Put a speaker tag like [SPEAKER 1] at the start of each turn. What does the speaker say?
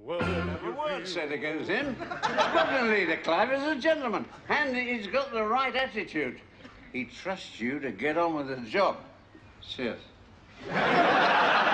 [SPEAKER 1] Never a word said against him. Squadron leader, Clive, is a gentleman, and he's got the right attitude. He trusts you to get on with the job. Cheers.